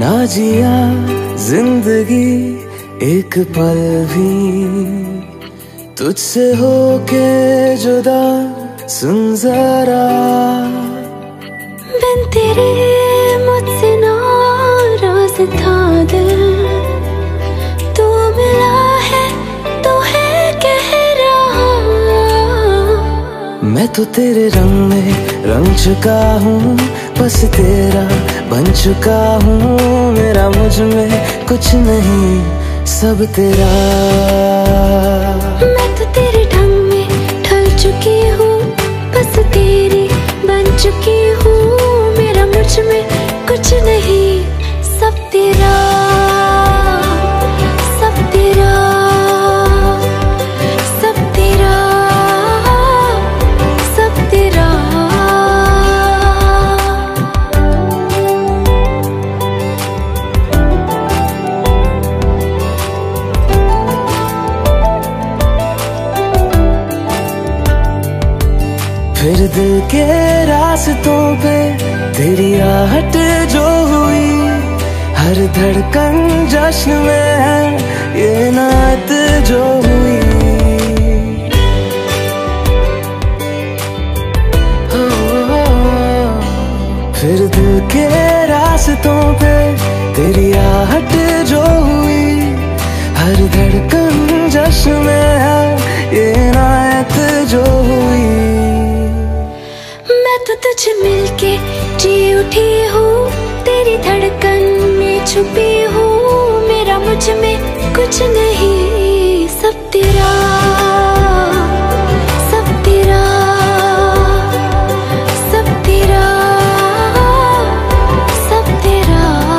ना जिया जिंदगी एक पल भी तुझसे होके जुदा, सुन जरा बिन तेरे मुझसे नाराज था दिल, तू मिला है तो है कह रहा। मैं तो तेरे रंग में रंग चुका हूँ, बस तेरा बन चुका हूँ। मेरा मुझ में कुछ नहीं, सब तेरा। मैं तो तेरे ढंग में ढल चुकी हूँ, बस तेरी बन चुकी हूँ। मेरा मुझ में कुछ नहीं, सब तेरा, सब तेरा, सब तेरा, सब तेरा। फिर दिल के रास्तों पे तेरी आहट जो हुई, हर धड़कन जश्न में है ये नात जो हुई। फिर दिल के रास्तों पे तेरी आहट जो हुई, हर धड़कन जश्न में है ये नात जो हुई। मैं तो तुझे मिलके जी उठी हूँ, तेरी धड़कन में छुपी हूँ। मेरा मुझ में कुछ नहीं, सब तेरा, सब तेरा, सब तेरा, सब तेरा।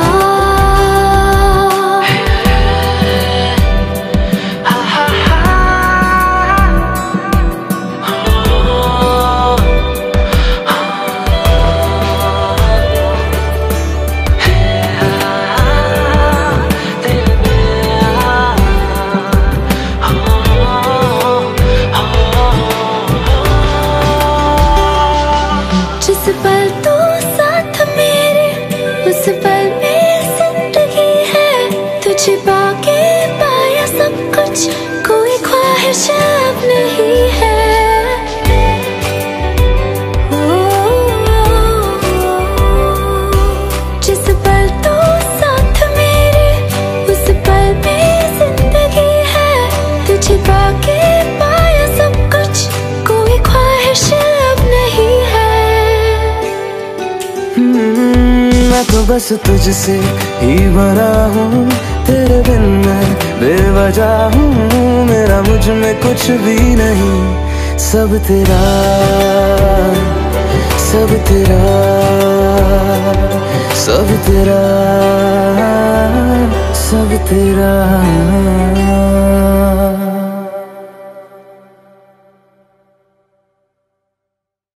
जिस पल तू साथ मेरे, उस पल में जिंदगी है। तुझे पाके पाया सब कुछ, कोई ख्वाहिश अब नहीं है। जिस पल तू साथ मेरे, उस पल में जिंदगी है। तुझे पाके पाया सब कुछ, कोई ख्वाहिश अब नहीं है। मैं तो बस तुझसे ही भरा हूँ, तेरे बिन मैं बेवजह हूँ। मेरा मुझ में कुछ भी नहीं, सब तेरा, सब तेरा, सब तेरा, सब तेरा।